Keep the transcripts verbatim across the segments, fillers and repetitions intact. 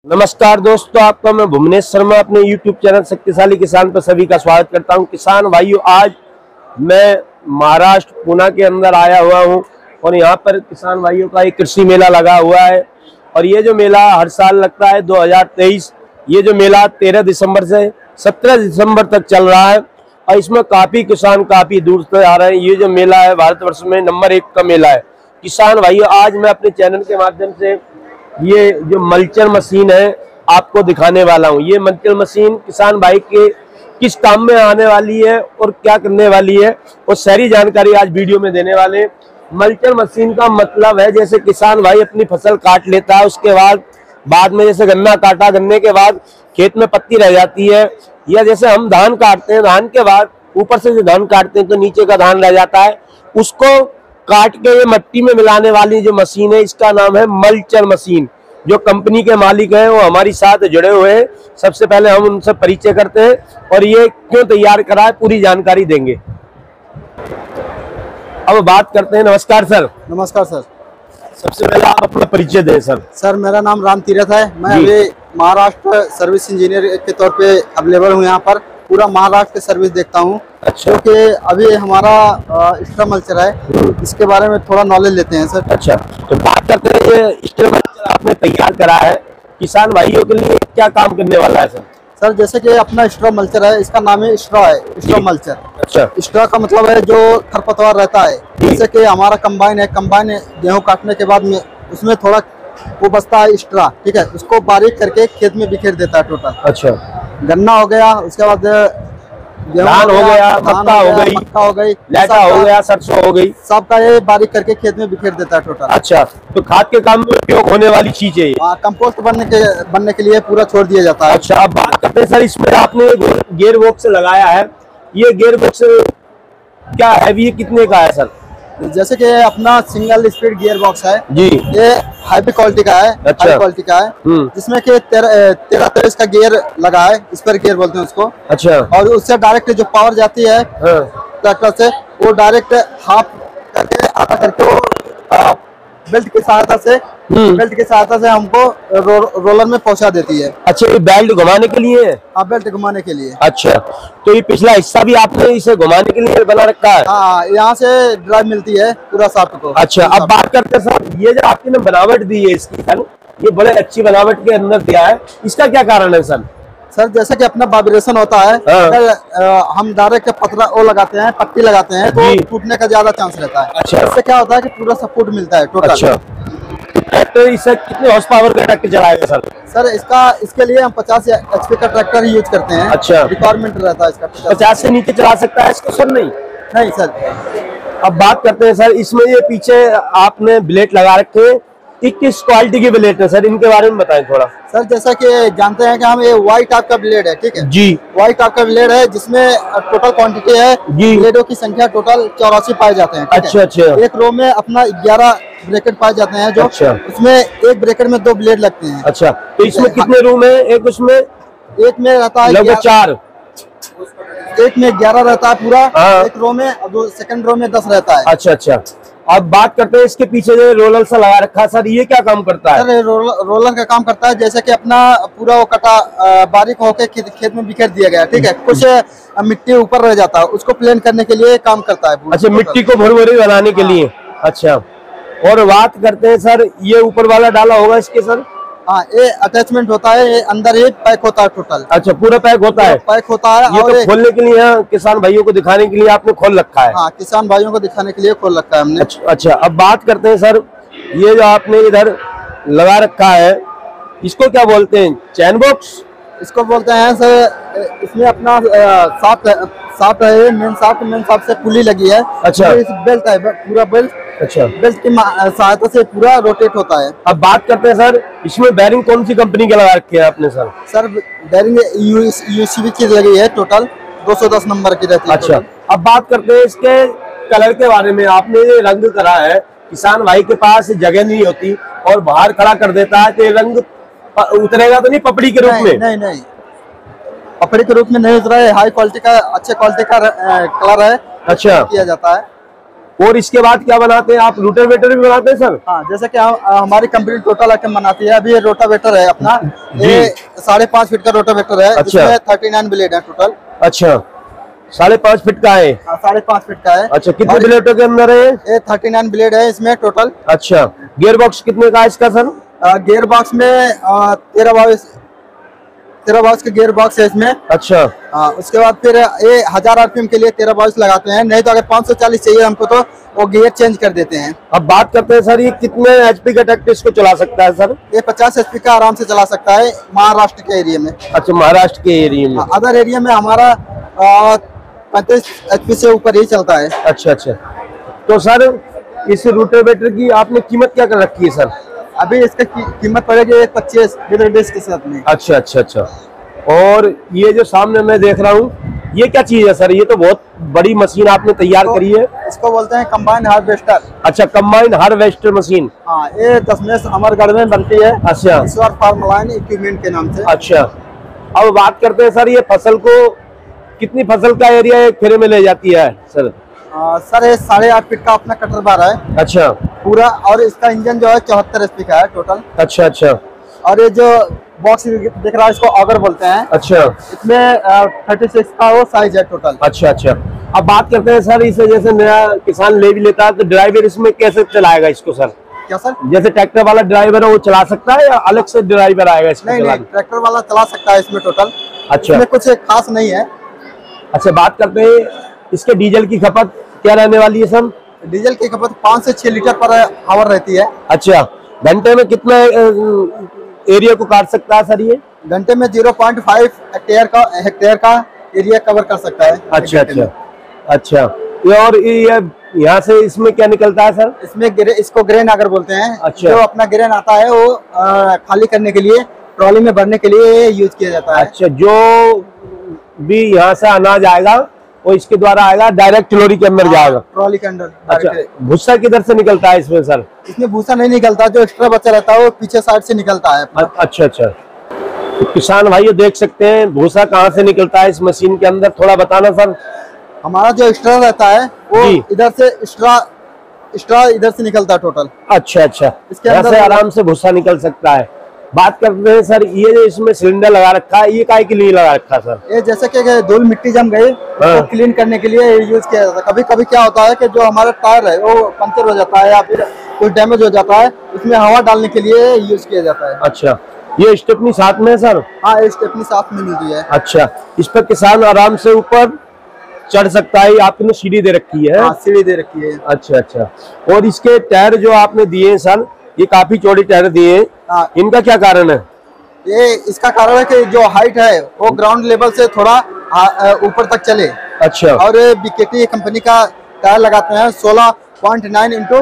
नमस्कार दोस्तों, आपका मैं भुवनेश शर्मा अपने YouTube चैनल शक्तिशाली किसान पर सभी का स्वागत करता हूं। किसान भाइयों, आज मैं महाराष्ट्र पुणे के अंदर आया हुआ हूं और यहां पर किसान भाइयों का एक कृषि मेला लगा हुआ है। और ये जो मेला हर साल लगता है दो हज़ार तेईस, ये जो मेला तेरह दिसंबर से सत्रह दिसंबर तक चल रहा है और इसमें काफी किसान काफी दूर से आ रहे हैं। ये जो मेला है भारतवर्ष में नंबर एक का मेला है। किसान भाइयों, आज मैं अपने चैनल के माध्यम से ये जो मल्चर मशीन है आपको दिखाने वाला हूँ। ये मल्चर मशीन किसान भाई के किस काम में आने वाली है और क्या करने वाली है और सारी जानकारी आज वीडियो में देने वाले हैं। मल्चर मशीन का मतलब है, जैसे किसान भाई अपनी फसल काट लेता है, उसके बाद बाद में जैसे गन्ना काटा, गन्ने के बाद खेत में पत्ती रह जाती है, या जैसे हम धान काटते हैं, धान के बाद ऊपर से जो धान काटते हैं तो नीचे का धान रह जाता है, उसको काट के ये मिट्टी में मिलाने वाली जो मशीन है, इसका नाम है मल्चर मशीन। जो कंपनी के मालिक हैं वो हमारी साथ जुड़े हुए हैं। सबसे पहले हम उनसे परिचय करते हैं और ये क्यों तैयार करा है पूरी जानकारी देंगे। अब बात करते हैं। नमस्कार सर। नमस्कार सर। सबसे पहले आप अपना परिचय दें सर। सर, मेरा नाम राम तीरथ है। मैं अभी महाराष्ट्र सर्विस इंजीनियर के तौर पे अवेलेबल हूँ। यहाँ पर पूरा महाराष्ट्र की सर्विस देखता हूँ। अच्छा। क्योंकि अभी हमारा स्ट्रा मल्चर है, इसके बारे में थोड़ा नॉलेज लेते हैं सर। अच्छा, तो बात करते हैं, ये स्ट्रा मल्चर आपने तैयार करा है, किसान भाइयों के लिए क्या काम करने वाला है सर? सर, जैसे कि अपना स्ट्रा मल्चर है, इसका नाम है स्ट्रा है, स्ट्रा मल्चर। अच्छा। स्ट्रा का मतलब है जो खरपतवार रहता है। जैसे कि हमारा कंबाइन है, कंबाइन गेहूँ काटने के बाद में उसमें थोड़ा वो बचता है स्ट्रा, ठीक है, उसको बारीक करके खेत में बिखेर देता है टोटल। अच्छा। गन्ना हो गया, उसके बाद धान हो गया, मक्का हो गई, मक्का हो गई, लैटा हो गया, सरसों हो गई, सबका ये बारीक करके खेत में बिखेर देता है टोटल। अच्छा, तो खाद के काम में उपयोग होने वाली चीज है ये। कंपोस्ट बनने के बनने के लिए पूरा छोड़ दिया जाता है। अच्छा, अब बात करते हैं सर, इसमें आपने गियर बॉक्स लगाया है, ये गियर बॉक्स क्या है, ये कितने का है सर? जैसे कि अपना सिंगल स्पीड गियर बॉक्स है जी, ये हाई क्वालिटी का है। अच्छा। हाई क्वालिटी का है, जिसमें कि तेरह तेरह तेईस का गियर लगा है, इस पर गियर बोलते हैं उसको। अच्छा। और उससे डायरेक्ट जो पावर जाती है ट्रैक्टर से, वो डायरेक्ट हाफ करके आधा करके वो बेल्ट की सहायता से बेल्ट की सहायता से हमको रो, रोलर में पहुंचा देती है। अच्छा, ये बेल्ट घुमाने के लिए है? हाँ, बेल्ट घुमाने के लिए। अच्छा, तो ये पिछला हिस्सा भी आपने इसे घुमाने के लिए बना रखा है? हाँ, यहाँ से ड्राइव मिलती है पूरा साफ को। अच्छा, अब बात करते हैं सर, ये जो आपने बनावट दी है इसकी सर, ये बड़े अच्छी बनावट के अंदर दिया है, इसका क्या कारण है सर? सर, जैसे कि अपना वाइब्रेशन होता है, अगर हम डायरेक्ट पतरा वो लगाते हैं, पट्टी लगाते हैं, तो टूटने का ज्यादा चांस रहता है। अच्छा। इससे क्या होता है कि पूरा सपोर्ट मिलता है टोटल। अच्छा। तो इससे कितने हॉर्स पावर का ट्रैक्टर चलाएगा सर? सर, इसका इसके लिए हम पचास एचपी का ट्रैक्टर ही यूज करते हैं। अच्छा। रिक्वायरमेंट रहता है इसका। पचास से नीचे चला सकता है इसको सर? नहीं नहीं सर। अब बात करते हैं सर, इसमें ये पीछे आपने ब्लेड लगा रखे हैं, किस क्वालिटी की ब्लेड है सर, इनके बारे में बताएं थोड़ा। सर, जैसा कि जानते हैं कि हम ये वाई टाइप का ब्लेड है, ठीक है जी, वाई टाइप का ब्लेड है, जिसमें टोटल क्वांटिटी है जी, ब्लेडों की संख्या टोटल चौरासी पाए जाते हैं। अच्छा अच्छा। एक रो में अपना ग्यारह ब्रैकेट पाए जाते हैं, जो अच्छा। उसमें एक ब्रैकेट में दो ब्लेड लगते हैं। अच्छा, तो इसमें कितने रूम है? एक उसमें एक में रहता है लगभग चार, एक में ग्यारह रहता है पूरा एक रो में, दो सेकंड रो में दस रहता है। अच्छा अच्छा। अब बात करते हैं इसके पीछे जो रोलर सा लगा रखा है सर, ये क्या काम करता है? सर, रोलर, रोलर का काम करता है, जैसे कि अपना पूरा वो कटा बारीक होके खेत, खेत में बिखेर दिया गया, ठीक है, कुछ मिट्टी ऊपर रह जाता है, उसको प्लेन करने के लिए काम करता है। अच्छा, मिट्टी को भुरभुरी बनाने के लिए। अच्छा, और बात करते हैं सर, ये ऊपर वाला डाला होगा इसके सर? हाँ, ये अटैचमेंट होता है, ये अंदर ही पैक होता है टोटल। अच्छा, पूरा पैक होता है? पैक होता है। ये और तो खोलने के लिए, किसान भाइयों को दिखाने के लिए आपने खोल रखा है? हाँ, किसान भाइयों को दिखाने के लिए खोल रखा है हमने। अच्छा, अच्छा। अब बात करते हैं सर, ये जो आपने इधर लगा रखा है, इसको क्या बोलते हैं? चैन बॉक्स इसको बोलते हैं सर। इसमें अपना साफ साफ है, मेन साफ मेन साफ से पुली लगी है। अच्छा। इस बेल्ट है, पूरा बेल्ट। अच्छा। बेल्ट की सहायता से पूरा रोटेट होता है। अब बात करते हैं सर, इसमें बैरिंग कौन सी कंपनी के लगा रखे हैं आपने सर? सर, बैरिंग यूसीबी की लगी है, टोटल दो सौ दस नंबर की रहती है। अच्छा। अब बात करते हैं इसके कलर के बारे में। आपने ये रंग करा है, किसान भाई के पास जगह नहीं होती और बाहर खड़ा कर देता है, तो ये रंग उतरेगा तो नहीं पपड़ी के रूप में? नहीं नहीं, पपड़ी के रूप में नहीं उतरा है। हाई क्वालिटी का, अच्छे क्वालिटी का कलर है। अच्छा। किया जाता है। और इसके बाद क्या बनाते हैं आप? रोटावेटर भी बनाते हैं सर? हाँ, जैसे कि हम हमारी कंपनी टोटल आइटम बनाती है। अभी ये रोटावेटर है अपना, ये साढ़े पाँच फीट का रोटावेटर है। अच्छा। इसमें थर्टी नाइन ब्लेड है टोटल। अच्छा, साढ़े पाँच फीट का है? साढ़े पाँच फीट का है। अच्छा, कितने ब्लेडों के अंदर है? ये थर्टी नाइन ब्लेड है इसमें टोटल। अच्छा, गियर बॉक्स कितने का है इसका सर? गियर बॉक्स में तेरह बाईस तेरह बाईस के गियर बॉक्स है इसमें। अच्छा। आ, उसके बाद फिर ये हजार आरपीएम के लिए तेरह बाईस लगाते हैं, नहीं तो अगर पाँच सौ चालीस चाहिए हमको तो वो गियर चेंज कर देते हैं। अब बात करते हैं सर, ये कितने एचपी का ट्रैक्टर इसको चला सकता है सर? ये पचास एचपी का आराम से चला सकता है महाराष्ट्र के एरिया में। अच्छा, महाराष्ट्र के एरिया में। अदर एरिया में हमारा पैंतीस एचपी से ऊपर ही चलता है। अच्छा अच्छा। तो सर इस रोटावेटर की आपने कीमत क्या कर रखी है सर? अभी इसका की, कीमत पड़ेगी एक पच्चीस डिस्क के साथ में। अच्छा अच्छा अच्छा। और ये जो सामने मैं देख रहा हूँ, ये क्या चीज है सर? ये तो बहुत बड़ी मशीन आपने तैयार तो, करी है। इसको बोलते हैं कंबाइन हार्वेस्टर। अच्छा, कंबाइन हार्वेस्टर मशीन। हाँ, ये दशमेश अमरगढ़ में बनती है। अच्छा, ईश्वर फार्म लाइन इक्विपमेंट के नाम से। अच्छा, अब बात करते हैं सर, ये फसल को कितनी फसल का एरिया एक फेरे में ले जाती है सर? आ, सर ये साढ़े आठ फीट का अपना कटर बार है। अच्छा, पूरा। और इसका इंजन जो है चौहत्तर एचपी का है टोटल। अच्छा अच्छा। और ये जो बॉक्स दिख रहा है इसको ऑगर बोलते हैं। अच्छा, इसमें थर्टी सिक्स का वो साइज है टोटल। अच्छा अच्छा। अब बात करते हैं सर, इसे जैसे नया किसान ले भी लेता है तो ड्राइवर इसमें कैसे चलाएगा इसको सर? क्या सर? जैसे ट्रैक्टर वाला ड्राइवर है वो चला सकता है या अलग से ड्राइवर आएगा इसमें? नहीं नहीं, ट्रैक्टर वाला चला सकता है इसमें टोटल। अच्छा, इसमें कुछ खास नहीं है। अच्छा, बात करते हैं इसके डीजल की खपत क्या रहने वाली है सर? डीजल की खपत पाँच से छह लीटर पर आवर रहती है। अच्छा, घंटे में कितना एरिया को काट सकता है सर ये? घंटे में जीरो पॉइंट फाइव हेक्टेयर का हेक्टेयर का एरिया कवर कर सकता है। अच्छा अच्छा अच्छा। ये और ये यहाँ से इसमें क्या निकलता है सर? इसमें गिरे, इसको ग्रेन अगर बोलते हैं। अच्छा, जो अपना ग्रेन आता है वो आ, खाली करने के लिए, ट्रॉली में भरने के लिए यूज किया जाता है। अच्छा, जो भी यहाँ से अनाज आएगा वो इसके द्वारा आएगा, डायरेक्ट ट्रॉली के अंदर जाएगा। ट्रॉली के अंदर। अच्छा, भूसा किधर से निकलता है इसमें सर? इसमें भूसा नहीं निकलता, जो एक्स्ट्रा बचा रहता है वो पीछे साइड से निकलता है। अच्छा अच्छा। तो किसान भाइयों देख सकते हैं भूसा कहाँ से निकलता है इस मशीन के अंदर, थोड़ा बताना सर। हमारा जो एक्स्ट्रा रहता है वो इधर से एक्स्ट्रा एक्स्ट्रा इधर से निकलता है टोटल। अच्छा अच्छा, इसके अंदर से आराम से भूसा निकल सकता है। बात करते हैं सर, ये जो इसमें सिलेंडर लगा रखा है, ये काहे के लिए लगा रखा है सर? ये जैसे कि धूल मिट्टी जम गई तो क्लीन करने के लिए यूज किया जाता है। कभी कभी क्या होता है कि जो हमारा टायर है वो पंक्चर हो जाता है या फिर कुछ डैमेज हो जाता है, उसमें हवा डालने के लिए यूज किया जाता है। अच्छा, ये स्टेपनी साथ में है सर? हाँ, ये स्टेपनी साथ में मिलती है। अच्छा, इस पर किसान आराम से ऊपर चढ़ सकता है। आपने सीढ़ी दे रखी है? हाँ, सीढ़ी दे रखी है। अच्छा अच्छा। और इसके टायर जो आपने दिए हैं सर, ये काफी चौड़े टायर दिए हैं। हाँ, इनका क्या कारण है? ये इसका कारण है कि जो हाइट है वो ग्राउंड लेवल से थोड़ा ऊपर तक चले। अच्छा। और बीकेटी कंपनी का टायर लगाते हैं, सोलह point nine into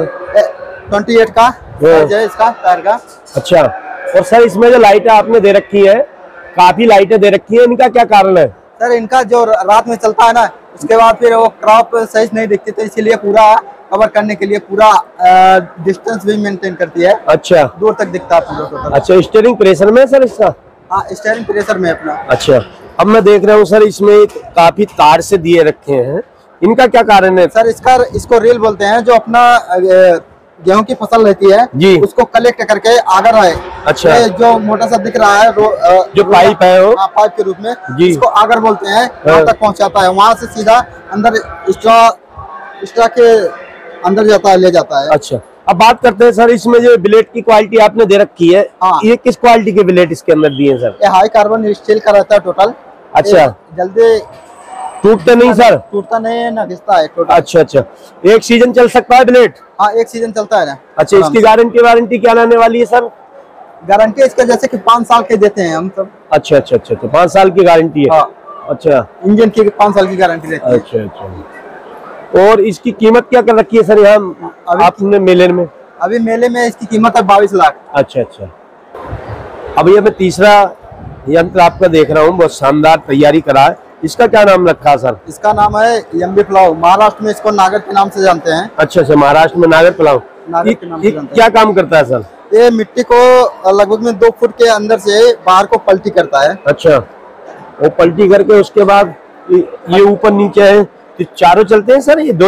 twenty eight का है इसका टायर का। अच्छा। और सर इसमें जो लाइटें आपने दे रखी है, काफी लाइटें दे रखी है, इनका क्या कारण है? सर इनका जो रात में चलता है ना, उसके बाद फिर वो क्रॉप सही नहीं दिखती, तो इसीलिए पूरा कवर करने के लिए पूरा डिस्टेंस भी मेंटेन करती है। अच्छा, दूर तक दिखता है पूरा टोटल। अच्छा, स्टीयरिंग प्रेशर में है सर इसका? हाँ, स्टीयरिंग प्रेशर में अपना। अच्छा, अब मैं देख रहा हूँ सर इसमें काफी तार से दिए रखे हैं, इनका क्या कारण है? सर इसका इसको रेल बोलते हैं, जो अपना गेहूं की फसल रहती है जी, उसको कलेक्ट करके आगर है। अच्छा, जो मोटा सा दिख रहा है रो, जो पाइप है वो पाइप के रूप में जी, इसको आगर बोलते हैं, वहाँ तक पहुँचाता है, वहाँ से सीधा अंदर एक्स्ट्रा एक्स्ट्रा के अंदर जाता है, ले जाता है। अच्छा, अब बात करते हैं सर, इसमें जो ब्लेड की क्वालिटी आपने दे रखी है, हाँ, ये किस क्वालिटी के ब्लेड इसके अंदर दिए सर? ये हाई कार्बन स्टील का रहता है टोटल। अच्छा, जल्दी टूटते नहीं सर? टूटता नहीं है ना, घिसता है टोटल। अच्छा अच्छा। एक सीजन चल सकता है ब्लेड? हाँ, एक सीजन चलता है ना। अच्छा, इसकी गारंटी वारंटी क्या रहने वाली है सर? गारंटी इसका जैसे कि पाँच साल के देते हैं हम सब। अच्छा अच्छा अच्छा, तो पाँच साल की गारंटी है। हाँ। अच्छा, इंजन की पाँच साल की गारंटी रहती है। अच्छा अच्छा। और इसकी कीमत क्या कर रखी है सर यहाँ आपने मेले में? अभी मेले में इसकी कीमत है बाईस लाख। अच्छा अच्छा। अभी मैं तीसरा यंत्र आपका देख रहा हूँ, बहुत शानदार तैयारी करा है, इसका क्या नाम रखा है सर? इसका नाम है एमबी प्लाव, महाराष्ट्र में इसको नागर के नाम से जानते हैं। अच्छा अच्छा, महाराष्ट्र में नागर प्लाव नागर के नाम से जानते हैं। क्या काम करता है सर? ये मिट्टी को लगभग में दो फुट के अंदर से बाहर को पलटी करता है। अच्छा, वो पलटी करके उसके बाद ये ऊपर नीचे है, तो चारों चलते हैं सर? ये दो ही?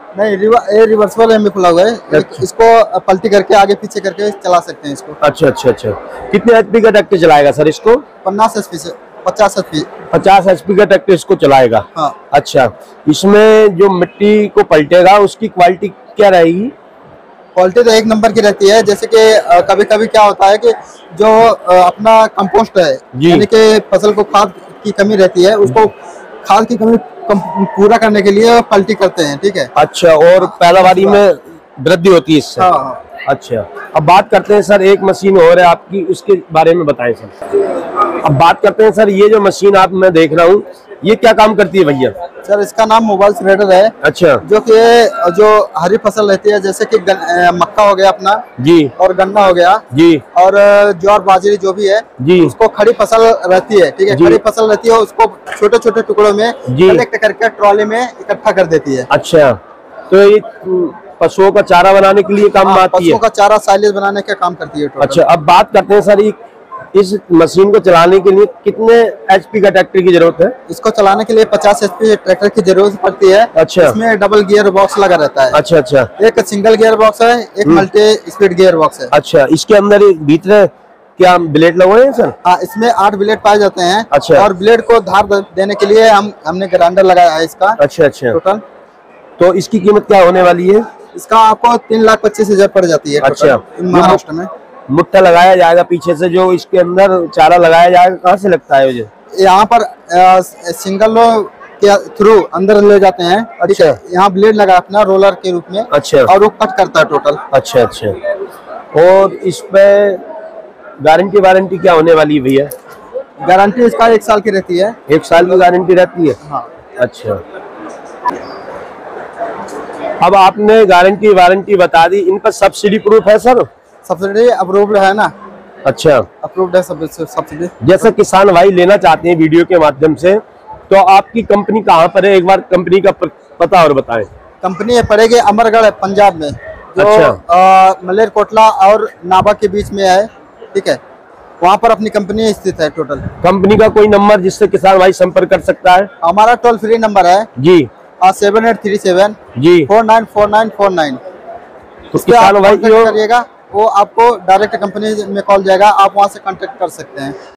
नहीं, ये रिवर्सिबल है में खुला हुआ है। अच्छा। इसको पलटी करके आगे पीछे करके चला सकते हैं इसको। अच्छा अच्छा अच्छा। कितने एचपी का ट्रैक्टर चलाएगा सर इसको? पचास एचपी से पचास एचपी पचास एचपी का ट्रैक्टर इसको चलाएगा। हाँ। अच्छा, इसमें जो मिट्टी को पलटेगा उसकी क्वालिटी क्या रहेगी? क्वालिटी तो एक नंबर की रहती है। जैसे कि कभी कभी क्या होता है कि जो अपना कंपोस्ट है, यानी कि फसल को खाद की कमी रहती है, उसको खाद की कमी पूरा करने के लिए पलटी करते हैं। ठीक है। अच्छा, और पैदावारी में वृद्धि होती है इससे। हाँ। अच्छा, अब बात करते हैं सर, एक मशीन और है आपकी, उसके बारे में बताएं सर। अब बात करते हैं सर, ये जो मशीन आप मैं देख रहा हूँ, ये क्या काम करती है भैया? सर इसका नाम मोबाइल स्प्रेडर है। अच्छा। जो कि जो हरी फसल रहती है, जैसे कि मक्का हो गया अपना जी, और गन्ना हो गया जी, और ज्वार बाजरी जो भी है जी, उसको खड़ी फसल रहती है। ठीक है। खड़ी फसल रहती है, उसको छोटे छोटे टुकड़ों में कलेक्ट करके ट्रॉली में इकट्ठा कर देती है। अच्छा, तो ये पशुओं का चारा बनाने के लिए काम आती है? पशुओं का चारा साइलेज बनाने का काम करती है। अच्छा, अब बात करते हैं सर, इस मशीन को चलाने के लिए कितने एचपी का ट्रैक्टर की जरूरत है? इसको चलाने के लिए पचास एचपी ट्रैक्टर की जरूरत पड़ती है। अच्छा। इसमें डबल गियर बॉक्स लगा रहता है। अच्छा अच्छा। एक सिंगल गियर बॉक्स है, एक मल्टी स्पीड गियर बॉक्स है। अच्छा, इसके अंदर भीतर क्या ब्लेड लगे हैं सर? हाँ, इसमें आठ ब्लेड पाए जाते हैं। अच्छा। और ब्लेड को धार देने के लिए हम हमने ग्राइंडर लगाया है इसका। अच्छा अच्छा। टोटल तो इसकी कीमत क्या होने वाली है? इसका आपको तीन लाख पच्चीस हजार पड़ जाती है। अच्छा। महाराष्ट्र में मुट्ठा लगाया जाएगा पीछे से, जो इसके अंदर चारा लगाया जाएगा, कहाँ से लगता है मुझे? यहाँ पर आ, सिंगल के थ्रू अंदर ले जाते हैं। अच्छा। यहाँ ब्लेड लगा अपना रोलर के रूप में। अच्छा। और वो कट करता है टोटल। अच्छा अच्छा। और इस पे गारंटी वारंटी क्या होने वाली है भैया? गारंटी इसका एक साल की रहती है। एक साल की गारंटी रहती है? हाँ। अच्छा, अब आपने गारंटी वारंटी बता दी, इन पर सब्सिडी प्रूफ है सर? सब्सिडी अप्रूव्ड है ना। अच्छा, अप्रूव्ड है सब सब्सिडी। जैसे किसान भाई लेना चाहते हैं वीडियो के माध्यम से, तो आपकी कंपनी कहाँ पर है? एक बार कंपनी का पता और बताएं। कंपनी पड़ेगी अमरगढ़ है, पंजाब में, जो अच्छा। मलेरकोटला और नाभा के बीच में है। ठीक है, वहाँ पर अपनी कंपनी स्थित है। टोटल कंपनी का कोई नंबर जिससे किसान भाई संपर्क कर सकता है? हमारा टोल फ्री नंबर है जी, सेवन एट थ्री सेवन जी four nine four nine four nine. तो किसान भाई करिएगा, वो आपको डायरेक्ट कंपनी में कॉल जाएगा, आप वहाँ से कांटेक्ट कर सकते हैं।